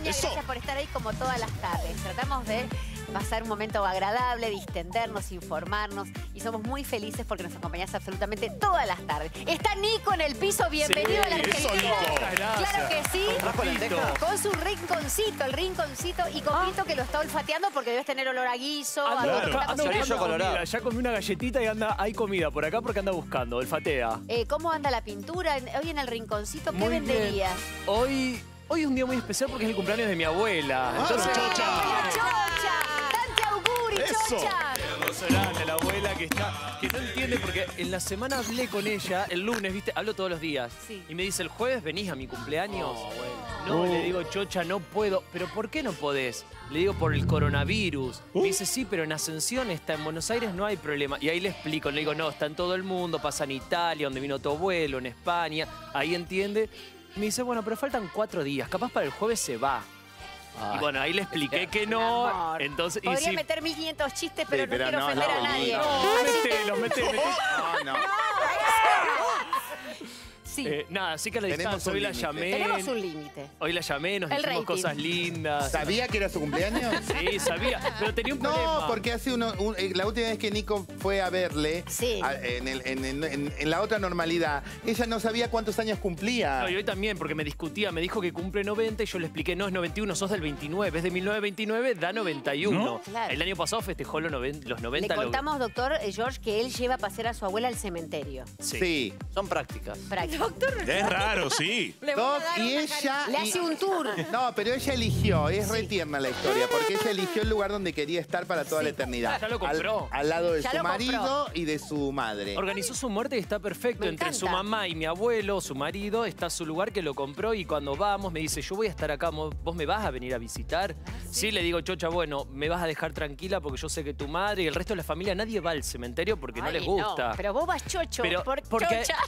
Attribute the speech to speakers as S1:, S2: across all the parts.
S1: Muchas gracias por estar ahí como todas las tardes. Tratamos de pasar un momento agradable, distendernos, informarnos y somos muy felices porque nos acompañás absolutamente todas las tardes. Está Nico en el piso, bienvenido a la Argentina. Claro que sí. Con su rinconcito, el rinconcito y Copito que lo está olfateando porque debes tener olor a guiso.
S2: Comida. Ya comí una galletita y hay comida por acá porque anda buscando, olfatea.
S1: ¿Cómo anda la pintura? Hoy en el rinconcito, ¿qué venderías?
S2: Hoy es un día muy especial porque es el cumpleaños de mi abuela. Entonces,
S1: ¡Chocha! ¡Dante auguri, Chocha!
S2: Grande, la abuela que no entiende porque en la semana hablé con ella, el lunes, ¿viste? Hablo todos los días.
S1: Sí.
S2: Y me dice, ¿el jueves venís a mi cumpleaños? No, le digo, Chocha, no puedo. ¿Pero por qué no podés? Le digo, por el coronavirus. Me dice, sí, pero en Ascensión está, en Buenos Aires no hay problema. Y ahí le explico, le digo, no, está en todo el mundo, pasa en Italia, donde vino tu abuelo, en España. Ahí entiende. Me dice, bueno, pero faltan 4 días, capaz para el jueves se va. Ay. Y bueno, ahí le expliqué que no. Entonces,
S1: podría meter 1500 chistes, pero no quiero ofender a nadie.
S2: Los mete. No.
S1: Sí.
S2: Nada, así que a la distancia, hoy la llamé.
S1: Tenemos un límite.
S2: Hoy la llamé, nos dijimos cosas lindas.
S3: ¿Sabía que era su cumpleaños?
S2: Sí, sabía, pero tenía un problema.
S3: No, porque hace la última vez que Nico fue a verle, en la otra normalidad, ella no sabía cuántos años cumplía.
S2: No, y hoy también, porque me discutía, me dijo que cumple 90 y yo le expliqué, no, es 91, sos del 29, es de 1929, da 91. ¿No? Claro. El año pasado festejó los 90.
S1: Le contamos, doctor George, que él lleva a pasear a su abuela al cementerio.
S3: Sí.
S4: Son prácticas.
S5: Es raro, sí.
S3: Doc, y ella...
S1: Le hace un tour.
S3: No, pero ella eligió, es re tierna la historia, porque ella eligió el lugar donde quería estar para toda la eternidad.
S2: Ya lo compró.
S3: Al lado de su marido y de su madre.
S2: Organizó su muerte y está perfecto. Entre su mamá y mi abuelo, su marido, está su lugar que lo compró y cuando vamos me dice, yo voy a estar acá, ¿vos me vas a venir a visitar? Sí, le digo, Chocha, bueno, me vas a dejar tranquila porque yo sé que tu madre y el resto de la familia, nadie va al cementerio porque no les gusta.
S1: No, pero vos vas chocho,
S2: porque
S1: Chocha.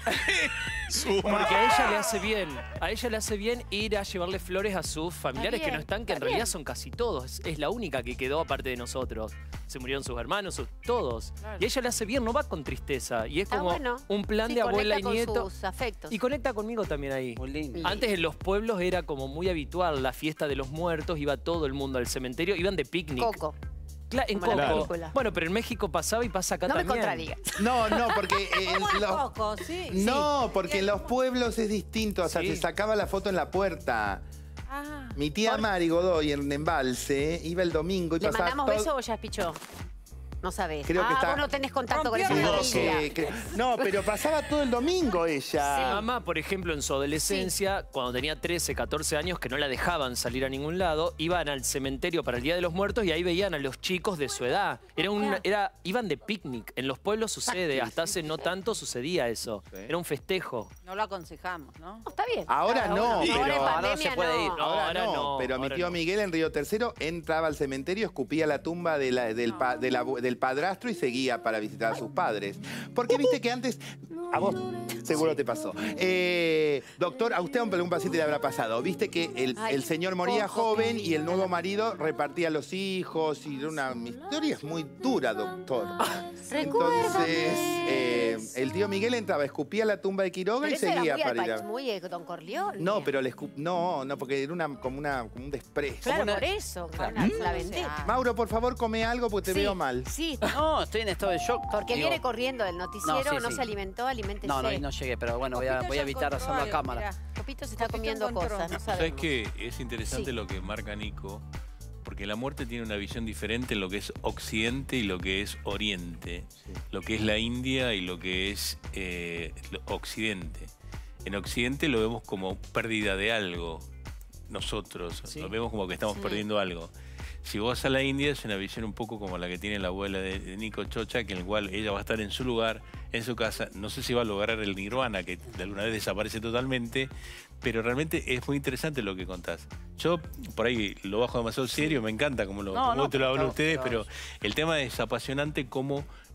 S2: Porque a ella le hace bien. A ella le hace bien ir a llevarle flores a sus familiares que no están, que en realidad son casi todos. Es la única que quedó aparte de nosotros. Se murieron sus hermanos, todos. Claro. Y a ella le hace bien, no va con tristeza. Y es como un plan de abuela y nieto.
S1: Con sus afectos.
S2: Y conecta conmigo también ahí.
S4: Muy lindo.
S2: Antes en los pueblos era como muy habitual la fiesta de los muertos, iba todo el mundo al cementerio, iban de picnic.
S1: Coco.
S2: En Coco. Bueno, pero en México pasaba y pasa acá también.
S1: No me contradigas.
S3: No, porque...
S1: Coco, sí.
S3: No, porque en los pueblos es distinto. O sea, se sacaba la foto en la puerta. Mi tía Mari Godoy en Embalse iba el domingo y
S1: ¿Le
S3: pasaba
S1: mandamos beso o ya pichó? No sabés.
S3: Creo que
S1: vos no tenés contacto con esa familia.
S3: No, pero pasaba todo el domingo ella.
S2: Mi mamá, por ejemplo, en su adolescencia, cuando tenía 13, 14 años, que no la dejaban salir a ningún lado, iban al cementerio para el Día de los Muertos y ahí veían a los chicos de su edad. Iban de picnic. En los pueblos sucede, hasta hace no tanto sucedía eso. Era un festejo.
S6: No lo aconsejamos, ¿no?
S1: Está bien.
S3: Ahora no,
S1: pero
S3: pero
S1: ahora
S4: no se puede ir.
S3: Ahora no, pero mi tío Miguel en Río Tercero entraba al cementerio, escupía la tumba del padrastro y seguía para visitar a sus padres. Porque viste que antes... A vos seguro te pasó. Doctor, a usted a un paciente le habrá pasado. Viste que el señor moría joven y el nuevo marido repartía a los hijos y era una historia muy dura, doctor. Entonces, el tío Miguel entraba, escupía la tumba de Quiroga y seguía para ir a...
S1: muy Don Corleone.
S3: No, pero no, porque era como un desprecio.
S1: Claro, por eso. La vendetta.
S3: Mauro, por favor, come algo porque te veo mal.
S1: Sí.
S4: No, estoy en estado de shock.
S1: Porque viene corriendo del noticiero, no se alimentó, aliméntese.
S4: No llegué, pero bueno, voy a evitar hacerlo a cámara.
S1: Copito se está comiendo cosas, no sabemos.
S5: ¿Sabes qué? Es interesante lo que marca Nico, porque la muerte tiene una visión diferente en lo que es Occidente y lo que es Oriente, lo que es la India y lo que es Occidente. En Occidente lo vemos como pérdida de algo, nosotros, lo vemos como que estamos perdiendo algo. Si vos vas a la India es una visión un poco como la que tiene la abuela de Nico Chocha, que en el cual ella va a estar en su lugar, en su casa. No sé si va a lograr el nirvana, que de alguna vez desaparece totalmente, pero realmente es muy interesante lo que contás. Yo por ahí lo bajo demasiado serio, me encanta como te lo hablo a ustedes, pero el tema es apasionante cómo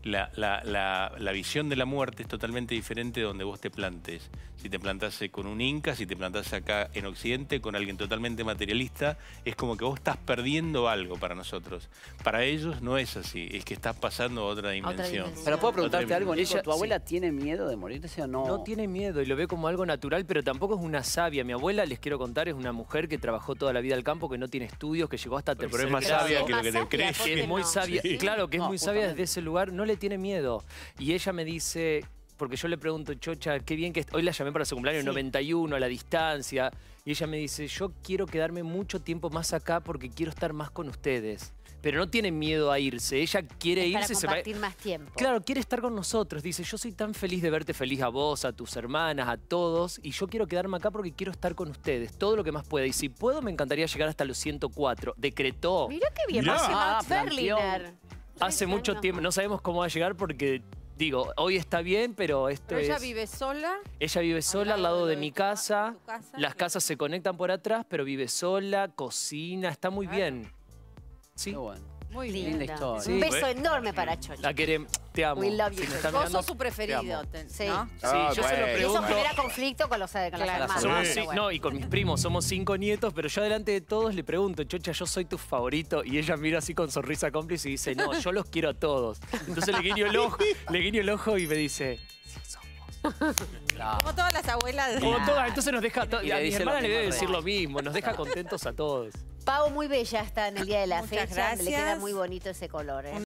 S5: la visión de la muerte es totalmente diferente de donde vos te plantes. Si te plantase con un inca, si te plantase acá en Occidente, con alguien totalmente materialista, es como que vos estás perdiendo algo para nosotros. Para ellos no es así, es que estás pasando a otra dimensión.
S4: Pero puedo preguntarte algo, Nico,
S2: Ella-
S4: ¿tu abuela
S2: sí.
S4: tiene miedo de morirse o no?
S2: No tiene miedo y lo ve como algo natural, pero tampoco es una sabia. Mi abuela, les quiero contar, es una mujer que trabajó toda la vida al campo, que no tiene estudios, que llegó hasta
S5: Pero
S2: tercer
S5: es más
S2: grado.
S5: sabia
S1: Es
S5: que lo
S1: más
S5: que te
S1: sabia,
S5: crees.
S1: ¿por
S2: Que
S1: qué
S2: es muy
S1: no?
S2: sabia.
S5: Sí.
S2: Claro, que es
S4: No,
S2: muy sabia
S4: justamente.
S2: desde ese lugar, no le tiene miedo. Y ella me dice, porque yo le pregunto, Chocha, qué bien que... Hoy la llamé para su cumpleaños,
S1: Sí.
S2: 91, a la distancia. Y ella me dice, yo quiero quedarme mucho tiempo más acá porque quiero estar más con ustedes. Pero no tiene miedo a irse, ella quiere
S1: Es para
S2: irse. se va-
S1: compartir más tiempo.
S2: Claro, quiere estar con nosotros. Dice, yo soy tan feliz de verte feliz a vos, a tus hermanas, a todos. Y yo quiero quedarme acá porque quiero estar con ustedes, todo lo que más pueda. Y si puedo, me encantaría llegar hasta los 104. Decretó.
S1: Mirá qué bien,
S5: Mirá.
S1: hace Max
S4: planteó.
S1: Berliner.
S2: Hace mucho tiempo, no sabemos cómo va a llegar porque, digo, hoy está bien, pero esto
S6: Pero ella
S2: es...
S6: vive sola.
S2: Ella vive sola al lado de mi casa.
S6: tu casa,
S2: Las
S6: y-
S2: casas se conectan por atrás, pero vive sola, cocina, está muy
S6: Claro.
S2: bien. Sí,
S4: Qué bueno.
S6: Muy
S1: Linda.
S6: bien.
S4: Linda historia.
S2: Sí.
S1: Un beso enorme para Chocha.
S2: la queremos. Te amo.
S1: We love you,
S2: Si me
S1: Chocha.
S2: están
S6: Vos
S2: mirando,
S6: sos su
S2: te
S6: preferido,
S2: amo.
S1: Sí.
S6: ¿no?
S2: Sí,
S3: Ah,
S2: yo se lo
S3: bueno.
S1: Y eso
S2: pregunto.
S1: genera conflicto con las
S6: Claro.
S1: hermanas.
S2: Somos
S1: pero
S2: sí,
S1: bueno.
S2: no, y con mis primos, somos 5 nietos, pero yo delante de todos le pregunto, Chocha, yo soy tu favorito, y ella mira así con sonrisa cómplice y dice, no, yo los quiero a todos. Entonces le guiño el ojo y me dice, sí, somos.
S4: Claro.
S6: Como todas las abuelas.
S2: Como todas, entonces nos deja,
S4: Y le
S2: a mi
S4: dice
S2: hermana
S4: lo
S2: le
S4: mismo
S2: debe
S4: a
S2: decir
S4: Rey.
S2: lo mismo, nos deja contentos a todos.
S1: Pau, muy bella está en el día de la
S6: Muchas
S1: fecha. Le queda
S6: gracias.
S1: muy bonito ese color. ¿eh?